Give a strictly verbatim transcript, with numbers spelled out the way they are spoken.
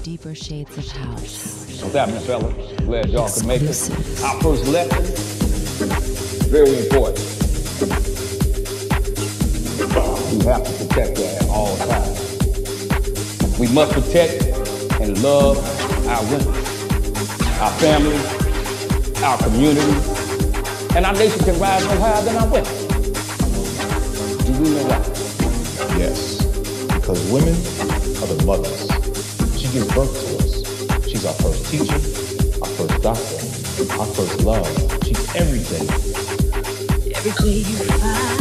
deeper shades of house. What's happening, fellas? Glad y'all could make it. Our first lesson, very important. We have to protect that at all times. We must protect and love our women, our families, our communities, and our nation can rise no higher than our women. Do we know why? Yes, because women are the mothers. She gives birth to us. She's our first teacher, our first doctor, our first love. She's everything. Every day you find